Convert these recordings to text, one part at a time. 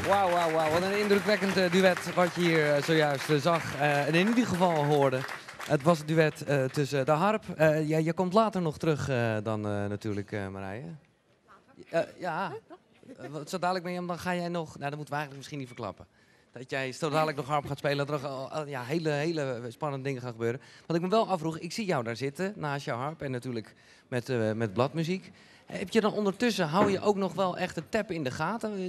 Wauw, wauw, wauw. Wat een indrukwekkend duet wat je hier zojuist zag. En in ieder geval hoorde. Het was het duet tussen de harp. Je komt later nog terug dan natuurlijk, Marije. Ja. Zo dadelijk ben je, dan ga jij nog... Nou, dat moeten we eigenlijk misschien niet verklappen. Dat jij zo dadelijk nog harp gaat spelen. Dat er hele spannende dingen gaan gebeuren. Wat ik me wel afvroeg, ik zie jou daar zitten naast jouw harp. En natuurlijk met bladmuziek. Heb je dan ondertussen, hou je ook nog wel echt het tappen in de gaten?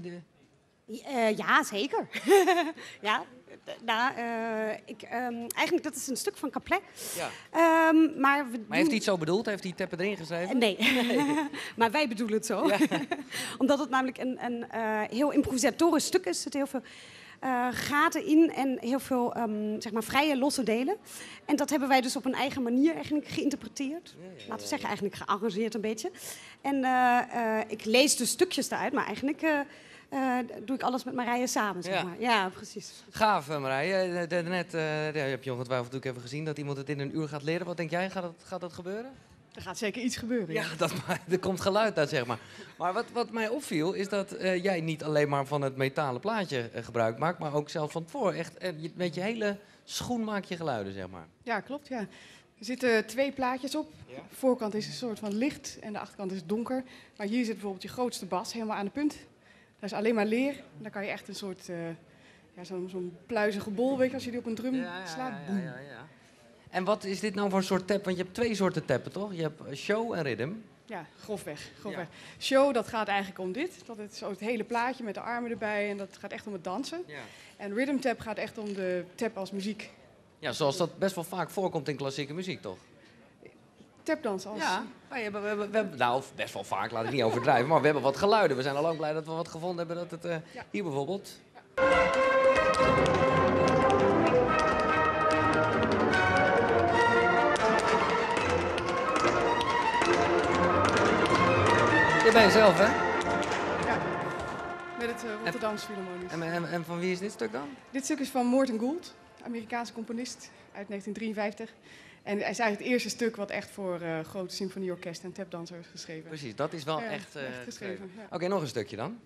Ja, zeker. Ja, nou, eigenlijk dat is een stuk van Caplet. Ja. Maar heeft hij het zo bedoeld? Heeft hij tappen erin geschreven? Nee, maar wij bedoelen het zo. Ja. Omdat het namelijk een heel improvisatorisch stuk is. Er zitten heel veel gaten in en heel veel zeg maar vrije, losse delen. En dat hebben wij dus op een eigen manier eigenlijk geïnterpreteerd. Laten we zeggen, eigenlijk gearrangeerd een beetje. En ik lees de stukjes eruit, maar eigenlijk... doe ik alles met Marije samen, zeg maar. Ja, precies. Gaaf, Marije. Net heb je ongetwijfeld natuurlijk even gezien dat iemand het in een uur gaat leren. Wat denk jij? Gaat dat gebeuren? Er gaat zeker iets gebeuren. Ja, er komt geluid uit, zeg maar. Maar wat mij opviel is dat jij niet alleen maar van het metalen plaatje gebruik maakt, maar ook zelf van tevoren. Echt, met je hele schoen maak je geluiden, zeg maar. Ja, klopt, ja. Er zitten 2 plaatjes op. Ja. De voorkant is een soort van licht en de achterkant is donker. Maar hier zit bijvoorbeeld je grootste bas helemaal aan de punt. Dat is alleen maar leer. Dan kan je echt een soort, zo'n pluizige bol, weet je, als je die op een drum slaat. Ja. En wat is dit nou voor een soort tap? Want je hebt 2 soorten tappen, toch? Je hebt show en rhythm. Ja, grofweg. Ja. Show, dat gaat eigenlijk om dit. Dat is zo het hele plaatje met de armen erbij en dat gaat echt om het dansen. Ja. En rhythm tap gaat echt om de tap als muziek. Ja, zoals dat best wel vaak voorkomt in klassieke muziek, toch? Tapdans als... Ja, we hebben, nou, best wel vaak, laat ik niet overdrijven, maar we hebben wat geluiden. We zijn al lang blij dat we wat gevonden hebben. Dat het, hier bijvoorbeeld... Ja. Dit ben je zelf, hè? Ja, met het Rotterdamse Philharmonisch. En van wie is dit stuk dan? Dit stuk is van Morton Gould, Amerikaanse componist uit 1953. En hij is eigenlijk het eerste stuk wat echt voor grote symfonieorkest en tapdanser is geschreven. Precies, dat is wel echt geschreven. Ja. Oké, nog een stukje dan.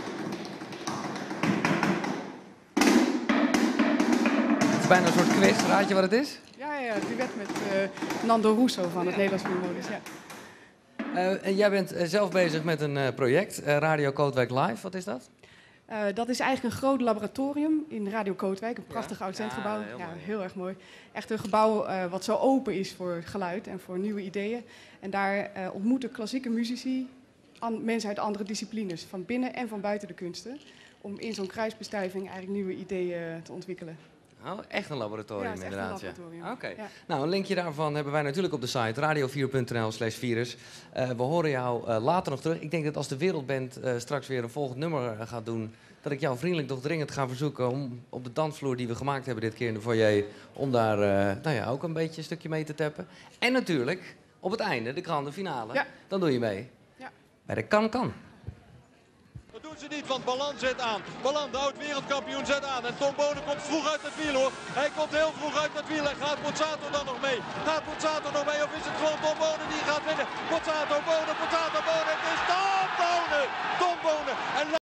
Het is bijna een soort quiz. Raad je wat het is? Ja, duet met Nando Russo van het Nederlands Philharmonisch. Ja. En jij bent zelf bezig met een project, Radio Kootwijk Live. Wat is dat? Dat is eigenlijk een groot laboratorium in Radio Kootwijk. Een prachtig oud centgebouw. Ja, heel erg mooi. Echt een gebouw wat zo open is voor geluid en voor nieuwe ideeën. En daar ontmoeten klassieke muzici mensen uit andere disciplines. Van binnen en van buiten de kunsten. Om in zo'n kruisbestuiving eigenlijk nieuwe ideeën te ontwikkelen. Oh, echt een laboratorium, ja, inderdaad. Een laboratorium. Ja. Oké. Ja. Nou, een linkje daarvan hebben wij natuurlijk op de site radio4.nl/virus. We horen jou later nog terug. Ik denk dat als de Wereldband straks weer een volgend nummer gaat doen, dat ik jou vriendelijk toch dringend ga verzoeken om op de dansvloer die we gemaakt hebben dit keer in de foyer, om daar ook een beetje een stukje mee te tappen. En natuurlijk, op het einde, de grande finale, dan doe je mee. Ja. Bij de Kan. Dat doen ze niet, want Ballan zet aan. Ballan, de oud-wereldkampioen, zet aan. En Tom Bonen komt vroeg uit het wiel, hoor. Hij komt heel vroeg uit het wiel. En gaat Pozzato dan nog mee? Gaat Pozzato nog mee of is het gewoon Tom Bonen die gaat winnen? Pozzato,